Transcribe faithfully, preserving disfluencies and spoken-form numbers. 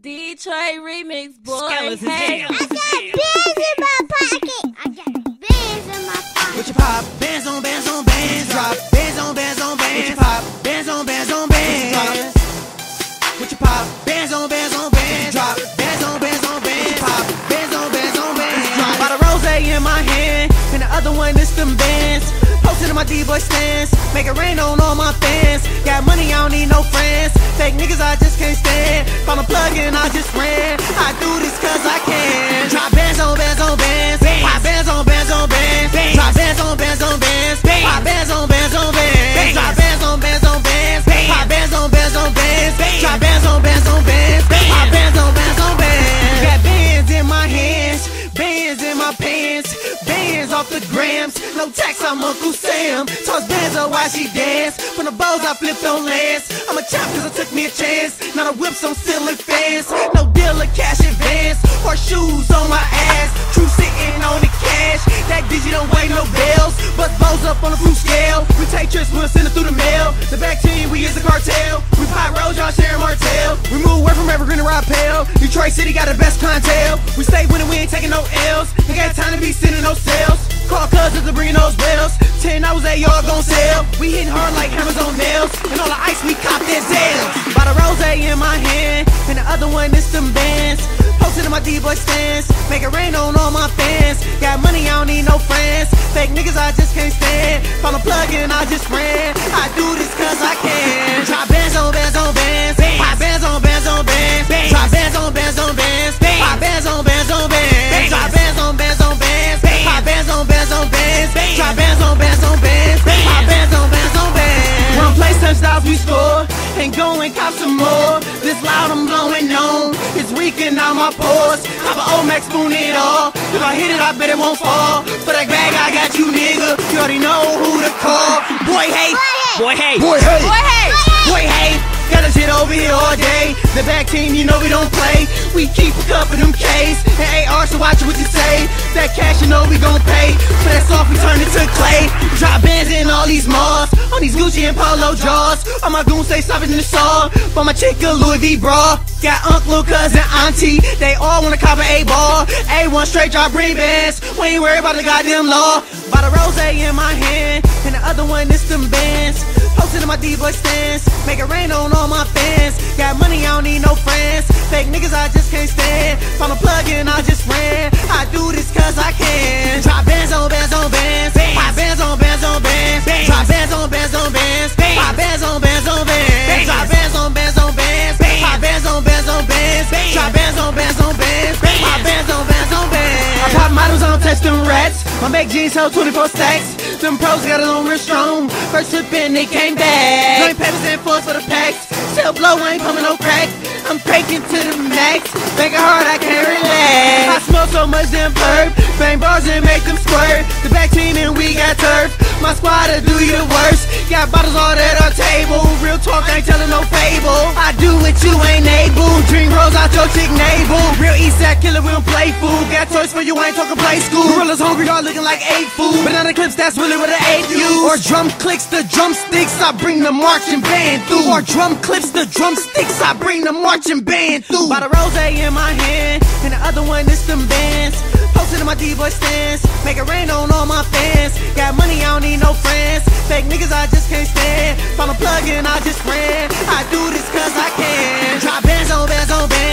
Detroit remix, boy. Skeleton Hey. Jam. I got bands in my pocket. I got bands in my pocket. With your pop, bands on bands on bands. Drop bands on bands on bands. With your pop, bands on bands on bands. With your pop, bands on bands on bands. Drop bands on bands on bands. With your pop, bands on bands on bands. Got a rose in my hand, and the other one is them bands. Posted in my D-boy stance, make it rain on all my fans. Got money, I don't need no friends. Fake niggas, I just can't stand. Found a plug and I just ran. I do this cause I can. Drop bands on bands on bands. Pop bands on bands on bands. Drop bands on bands on bands. Pop bands on bands on bands. Drop bands on bands on bands. Pop bands on bands on bands. Drop bands on bands on bands. Pop bands on bands on bands. Got bands in my hands, bands in my pants, bands off the grams. No tax, I'm Uncle Sam. Toss bands up while she dance. From the bows I flipped on lands. I'm a chop cause I took me a chance. Now the whips on ceiling fans. No dealer, cash advance. Horseshoes on my ass. True sitting on the cash. That digi don't weigh no bells. But bows up on the fruit scale. We take trips, we'll send it through the mail. The back team, we is the cartel. We pop roads, y'all sharing Martell. We move word from Evergreen to Rock Pale. Detroit City got the best clientele. We stay winning, we ain't taking no L's. Ain't got time to be sending no sales. Call cousins to bring those bells. Ten hours that y'all gon' sell. We hitting hard like hammers on nails. And all the ice we cop that sales. Got a rose in my hand, and the other one is them bands. Posted in my D-boy stance, make it rain on all my fans. Got money, I don't need no friends. Fake niggas, I just can't stand. Found a plug and I just ran. I do this cause I can. Drop bands on bands on bands. Pop bands on bands on bands. Drop bands on bands on bands. Pop bands on bands on bands. Drop bands on bands on bands. Pop bands on bands on bands. Drop bands on bands on bands. Pop bands on bands on bands. One place touchdowns we score, and go and cop some more. This loud I'm blowing on, it's reeking out my pores. Have an old Max spoon it all. If I hit it, I bet it won't fall. For that bag, I got you, nigga. You already know who to call. Boy, hey. Boy, hey. Boy, hey. Boy, hey. Boy, hey. Got that shit over here all day. The back team, you know we don't play. We keep a couple of them K's and A R, so watch what you say. That cash, you know we gon' pay. For that soft, we turn it to clay. Drop bands in all these malls, on these Gucci and Polo draws. All my goons say something in the saw. For my chick, a Louis V bra. Got uncle, cousin, auntie. They all wanna cop an A-ball. A one straight drop ring bands. We ain't worried about the goddamn law. Bought a rose in my hand, and the other one is them bands. Posted in my D-boy stance, make it rain on all my fans. Got money, I don't need no friends. Fake niggas, I just can't stand. Found a plug and I just ran. I do this cause I can. Drop bands on bands on bands. Pop bands on bands on bands. Drop bands on bands on bands. Pop bands on bands on bands. Drop bands on bands on bands. Pop bands on bands on bands. Drop bands on bands on bands. Pop bands on bands on bands. I pop models, I don't touch them rats. My make jeans hold twenty-four stacks. Them pros got it on real strong. First trip in, they came back. Joint peppers and fours for the packs. Still blow, ain't coming no crack. I'm cranking to the max. Making hard, I can't relax. I smoke so much damn perp. Bang bars and make them squirt. The back team and we got turf. My squad will do you the worst. Got bottles all at our table. Real talk, ain't telling no fable. I do what you ain't able. Drink rolls out your chick navel. Real east side killer, we don't play fool. Got toys for you, ain't talking play school. Gorillas hungry, y'all looking like eight food. Banana clips, that's really what I ate you. Or drum clicks, the drumsticks, I bring the marching band through. Or drum clips, the drumsticks, I bring the marching band through. Bought a rose in my hand, and the other one is them bands. Posted in my D-boy stance, make it rain on all my fans. Got money, I don't need no friends. Fake niggas, I just can't stand. Found a plug and I just ran. I do this cause I can. Drop bands on bands on bands.